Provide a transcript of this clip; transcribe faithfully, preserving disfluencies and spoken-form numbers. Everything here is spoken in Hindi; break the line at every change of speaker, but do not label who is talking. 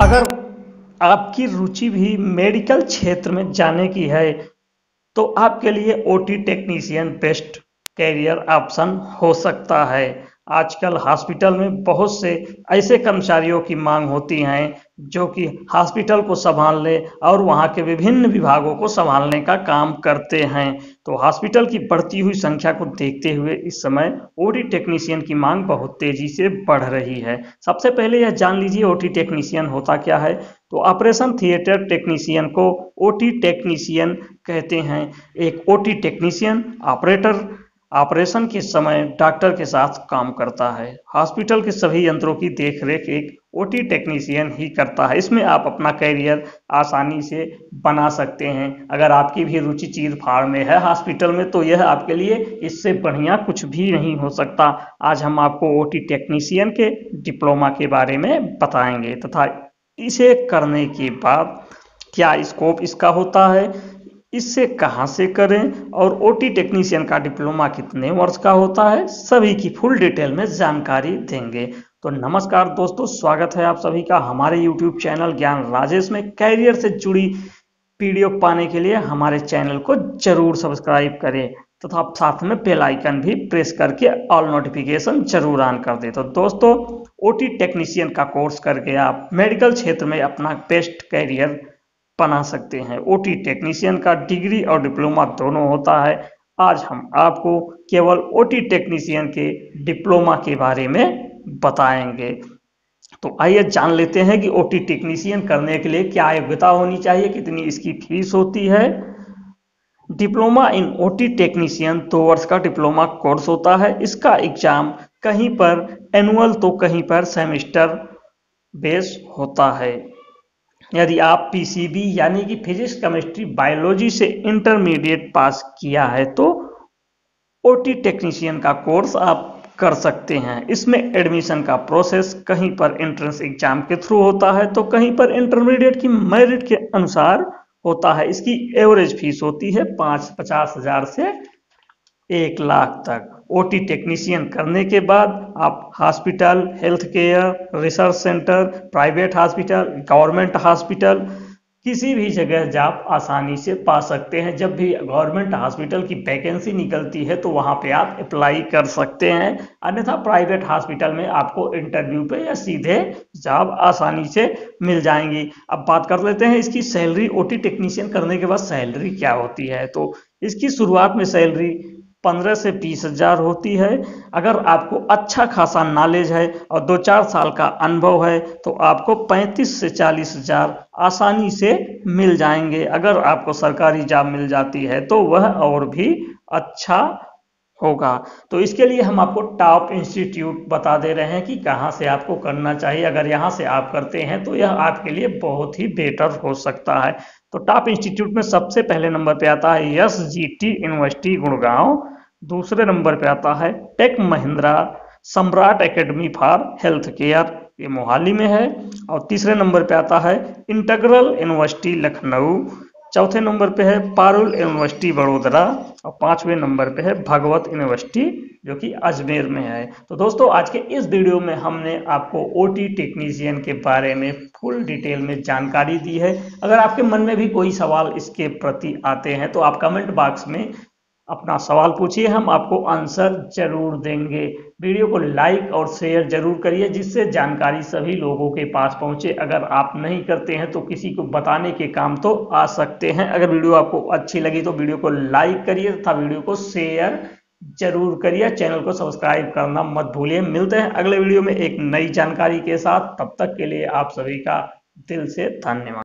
अगर आपकी रुचि भी मेडिकल क्षेत्र में जाने की है तो आपके लिए OT technician best career option हो सकता है। आजकल हॉस्पिटल में बहुत से ऐसे कर्मचारियों की मांग होती हैं जो कि हॉस्पिटल को संभालने और वहां के विभिन्न विभागों को संभालने का काम करते हैं। तो हॉस्पिटल की बढ़ती हुई संख्या को देखते हुए इस समय ओटी टेक्नीशियन की मांग बहुत तेजी से बढ़ रही है। सबसे पहले यह जान लीजिए ओटी टेक्नीशियन होता क्या है। तो ऑपरेशन थिएटर टेक्नीशियन को ओटी टेक्नीशियन कहते हैं। एक ओटी टेक्नीशियन ऑपरेटर ऑपरेशन के समय डॉक्टर के साथ काम करता है। हॉस्पिटल के सभी यंत्रों की देखरेख एक ओटी टेक्नीशियन ही करता है। इसमें आप अपना कैरियर आसानी से बना सकते हैं। अगर आपकी भी रुचि चीर फाड़ में है हॉस्पिटल में तो यह आपके लिए इससे बढ़िया कुछ भी नहीं हो सकता। आज हम आपको ओटी टेक्नीशियन के डिप्लोमा के बारे में बताएंगे तथा इसे करने के बाद क्या स्कोप इसका होता है, इससे कहां से करें और ओटी टेक्नीशियन का डिप्लोमा कितने वर्ष का होता है, सभी की फुल डिटेल में जानकारी देंगे। तो नमस्कार दोस्तों, स्वागत है आप सभी का हमारे यूट्यूब चैनल ज्ञान राजेश में। कैरियर से जुड़ी वीडियो पाने के लिए हमारे चैनल को जरूर सब्सक्राइब करें तथा तो साथ में बेल आइकन भी प्रेस करके ऑल नोटिफिकेशन जरूर ऑन कर दें। तो दोस्तों, ओटी टेक्नीशियन का कोर्स करके आप मेडिकल क्षेत्र में अपना बेस्ट कैरियर बना सकते हैं। ओटी टेक्नीशियन का डिग्री और डिप्लोमा दोनों होता है। आज हम आपको केवल ओटी टेक्नीशियन के डिप्लोमा के बारे में बताएंगे। तो आइए जान लेते हैं कि ओटी टेक्नीशियन करने के लिए क्या योग्यता होनी चाहिए, कितनी इसकी फीस होती है। डिप्लोमा इन ओटी टेक्नीशियन दो वर्ष का डिप्लोमा कोर्स होता है। इसका एग्जाम कहीं पर एनुअल तो कहीं पर सेमेस्टर बेस होता है। यदि आप पीसीबी यानी कि फिजिक्स केमिस्ट्री बायोलॉजी से इंटरमीडिएट पास किया है तो ओटी टेक्नीशियन का कोर्स आप कर सकते हैं। इसमें एडमिशन का प्रोसेस कहीं पर एंट्रेंस एग्जाम के थ्रू होता है तो कहीं पर इंटरमीडिएट की मेरिट के अनुसार होता है। इसकी एवरेज फीस होती है पाँच पचास हजार से एक लाख तक। ओटी टेक्नीशियन करने के बाद आप hospital, health care, research centre, private hospital, government hospital किसी भी जगह जॉब आसानी से पा सकते हैं। जब भी गवर्नमेंट हॉस्पिटल की वैकेंसी निकलती है तो वहां पे आप अप्लाई कर सकते हैं। अन्यथा प्राइवेट हॉस्पिटल में आपको इंटरव्यू पे या सीधे जॉब आसानी से मिल जाएंगी। अब बात कर लेते हैं इसकी सैलरी। ओटी टेक्नीशियन करने के बाद सैलरी क्या होती है। तो इसकी शुरुआत में सैलरी पंद्रह से बीस हजार होती है। अगर आपको अच्छा खासा नॉलेज है और दो चार साल का अनुभव है तो आपको पैंतीस से चालीस हजार आसानी से मिल जाएंगे। अगर आपको सरकारी जॉब मिल जाती है तो वह और भी अच्छा होगा। तो इसके लिए हम आपको टॉप इंस्टीट्यूट बता दे रहे हैं कि कहां से आपको करना चाहिए। अगर यहां से आप करते हैं तो यह आपके लिए बहुत ही बेटर हो सकता है। तो टॉप इंस्टीट्यूट में सबसे पहले नंबर पे आता है S G T university Gurgaon. दूसरे नंबर पे आता है टेक महिंद्रा सम्राट एकेडमी फॉर हेल्थ केयर, ये मोहाली में है। और तीसरे नंबर पे आता है इंटीग्रल यूनिवर्सिटी लखनऊ। चौथे नंबर पे है पारुल यूनिवर्सिटी बड़ोदरा और पांचवें नंबर पे है भगवत यूनिवर्सिटी जो कि अजमेर में है। तो दोस्तों, आज के इस वीडियो में हमने आपको ओटी टेक्नीशियन के बारे में फुल डिटेल में जानकारी दी है। अगर आपके मन में भी कोई सवाल इसके प्रति आते हैं तो आप कमेंट बॉक्स में अपना सवाल पूछिए, हम आपको आंसर जरूर देंगे। वीडियो को लाइक और शेयर जरूर करिए जिससे जानकारी सभी लोगों के पास पहुंचे। अगर आप नहीं करते हैं तो किसी को बताने के काम तो आ सकते हैं। अगर वीडियो आपको अच्छी लगी तो वीडियो को लाइक करिए तथा वीडियो को शेयर जरूर करिए। चैनल को सब्सक्राइब करना मत भूलिए। मिलते हैं अगले वीडियो में एक नई जानकारी के साथ। तब तक के लिए आप सभी का दिल से धन्यवाद।